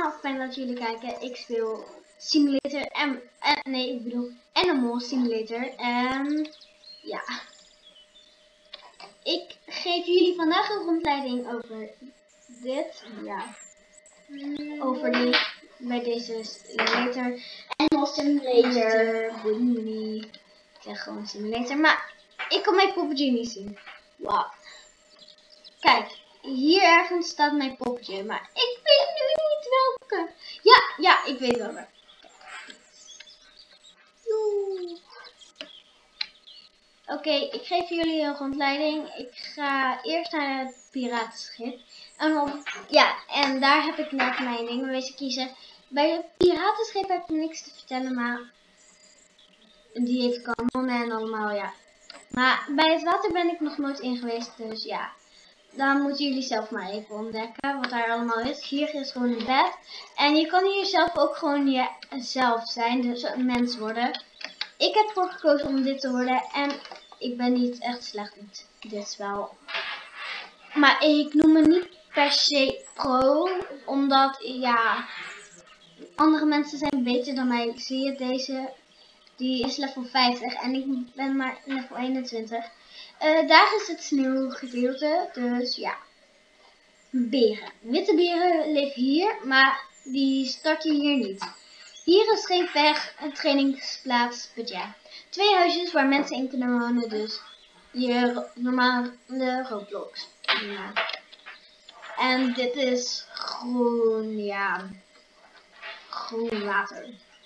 allemaal, fijn dat jullie kijken. Ik speel Simulator nee, ik bedoel Animal Simulator. En ja, ik geef jullie vandaag een rondleiding over dit. Ja, over bij deze simulator. Animal Simulator. Boeit me niet. Ik zeg gewoon simulator. Maar ik kan mijn poppetje niet zien. Wauw. Kijk. Hier ergens staat mijn poppetje, maar ik weet nu niet welke. Ja, ik weet welke. Oké, ik geef jullie een rondleiding. Ik ga eerst naar het piratenschip. En daar heb ik net mijn ding wezen kiezen. Bij het piratenschip heb ik niks te vertellen, maar die heeft kanonnen en allemaal, ja. Maar bij het water ben ik nog nooit in geweest, dus ja. Dan moeten jullie zelf maar even ontdekken wat daar allemaal is. Hier is gewoon een bed. En je kan hier zelf ook gewoon jezelf zijn. Dus een mens worden. Ik heb ervoor gekozen om dit te worden. En ik ben niet echt slecht in dit spel. Maar ik noem me niet per se pro. Omdat, ja, andere mensen zijn beter dan mij. Zie je deze? Die is level 50 en ik ben maar level 21. Daar is het sneeuwgedeelte, dus ja. Beren. Witte beren leven hier, maar die starten hier niet. Hier is geen weg, een trainingsplaats, budget. 2 huisjes waar mensen in kunnen wonen, dus je normale Roblox. Ja. En dit is groen, ja. Groen water.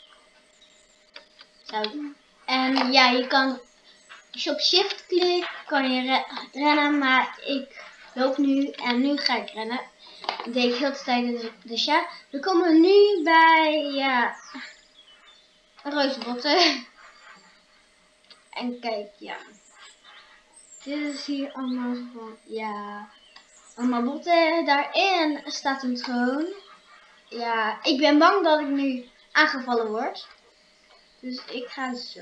Zo. En ja, je kan, als je op shift klikt, kan je rennen, maar ik loop nu en nu ga ik rennen. Dat deed ik heel de tijd, dus ja. We komen nu bij, ja, reusbotten. En kijk, ja. Dit is hier allemaal van, ja, allemaal botten. Daarin staat een troon. Ja, ik ben bang dat ik nu aangevallen word. Dus ik ga zo.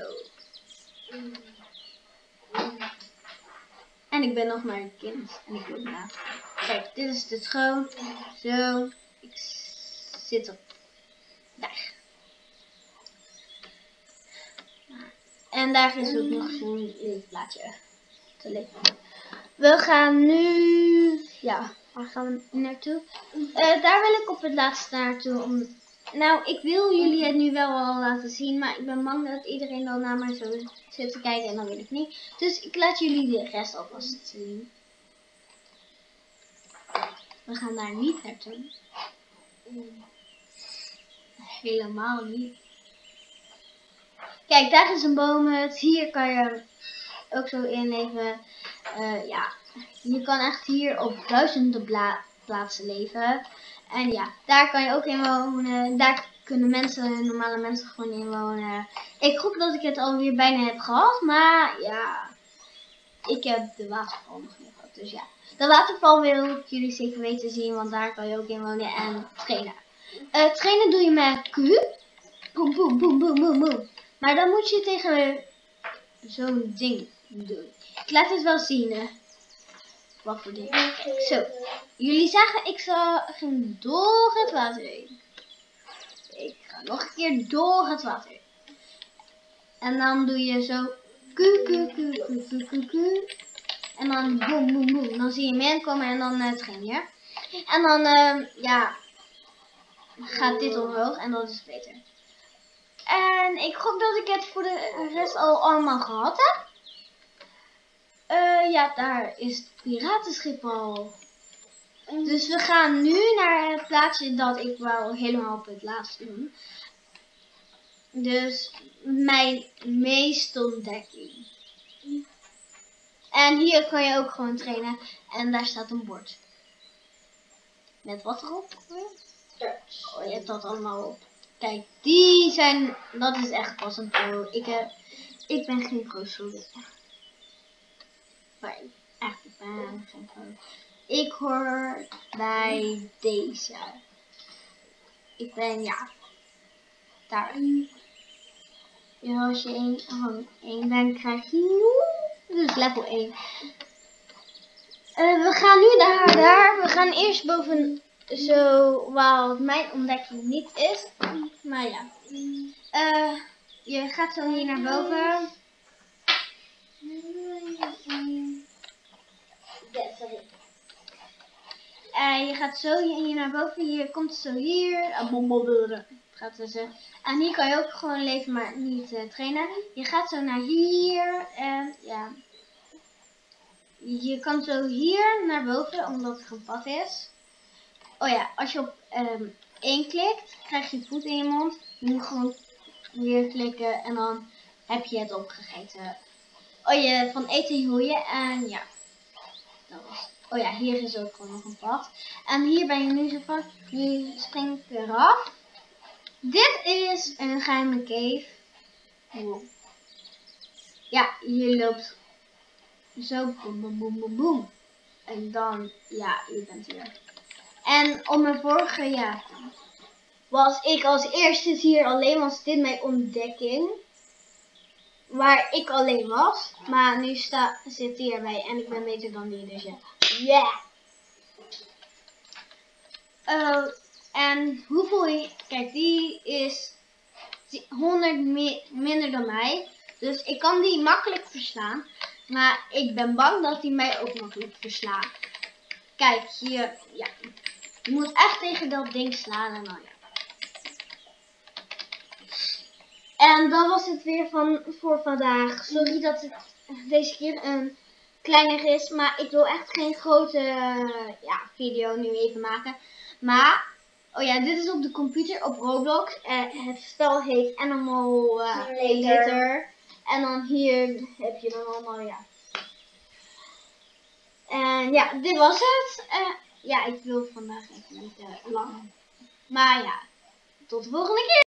En ik ben nog maar een kind. En ik loop na. Kijk, dit is de troon. Zo. Ik zit op. Daar. En daar is ook nog zo'n leefplaatje. Te leven. We gaan nu. Ja, waar gaan we naartoe? Daar wil ik op het laatste naartoe. Nou, ik wil jullie het nu wel al laten zien, maar ik ben bang dat iedereen dan naar mij zo zit te kijken en dan wil ik niet. Dus ik laat jullie de rest alvast zien. We gaan daar niet naartoe. Helemaal niet. Kijk, daar is een boomhut. Hier kan je ook zo inleven. Ja, je kan echt hier op duizenden plaatsen leven. En ja, daar kan je ook in wonen. Daar kunnen normale mensen gewoon in wonen. Ik hoop dat ik het alweer bijna heb gehad. Maar ja, ik heb de waterval nog niet gehad. Dus ja, de waterval wil ik jullie zeker weten zien. Want daar kan je ook in wonen en trainen. Trainen doe je met Q. Boom, boom, boom, boom, boom, boom. Maar dan moet je tegen zo'n ding doen. Ik laat het wel zien, hè. Wat voor ding. Zo. Jullie zagen, ik ging door het water heen. Ik ga nog een keer door het water heen. En dan doe je zo. Q, Q, Q, Q, Q, Q, Q. En dan boom, boom, boom. Dan zie je hem komen en dan train je. En dan, ja, gaat dit omhoog en dat is beter. En ik hoop dat ik het voor de rest al allemaal gehad heb. Ja, daar is het piratenschip al. Dus we gaan nu naar het plaatsje dat ik wou helemaal op het laatst doen. Dus mijn meeste ontdekking. En hier kan je ook gewoon trainen. En daar staat een bord. Met wat erop? Oh, je hebt dat allemaal op. Kijk, die zijn, dat is echt pas een pro. Ik ben geen pro, sorry. Maar echt, ik ben geen pro. Ik hoor bij deze. Ik ben, ja, daar. Ja, als je één bent, krijg je dus level 1. We gaan nu naar daar. We gaan eerst boven zo wat mijn ontdekking niet is. Maar ja. Je gaat zo hier naar boven. Ja, sorry. Je gaat zo hier naar boven. Je komt zo hier. Gaat tussen. En hier kan je ook gewoon leven, maar niet trainen. Je gaat zo naar hier. En ja. Je kan zo hier naar boven, omdat het een pad is. Oh ja, als je op 1 klikt, krijg je voet in je mond. Je moet gewoon weer klikken en dan heb je het opgegeten. Oh, je van eten hoeien en ja. Dat was. Oh ja, hier is ook gewoon nog een pad. En hier ben je nu zo vast. Nu spring ik eraf. Dit is een geheime cave. Wow. Ja, je loopt zo boem boem boem boem boem. En dan, ja, je bent hier. En op mijn vorige, ja, was ik als eerste hier alleen, was dit mijn ontdekking. Waar ik alleen was. Maar nu zit hij erbij en ik ben beter dan die, dus ja. Yeah! En hoeveel je, kijk, die is 100 minder dan mij. Dus ik kan die makkelijk verslaan. Maar ik ben bang dat hij mij ook makkelijk verslaat. Kijk, hier, ja. Je moet echt tegen dat ding slaan en dan ja. En dat was het weer voor vandaag. Sorry dat het deze keer een kleiner is. Maar ik wil echt geen grote video nu even maken. Maar, oh ja, dit is op de computer op Roblox. Het spel heet Animal Simulator. En dan hier heb je dan allemaal, ja. En ja, dit was het. Ja, ik wil vandaag even niet lang. Maar ja, tot de volgende keer.